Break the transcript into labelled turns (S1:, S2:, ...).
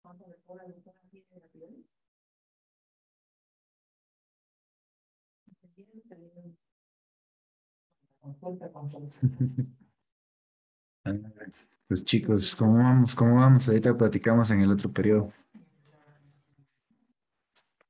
S1: Pues chicos, ¿cómo vamos? ¿Cómo vamos? Ahorita platicamos en el otro periodo.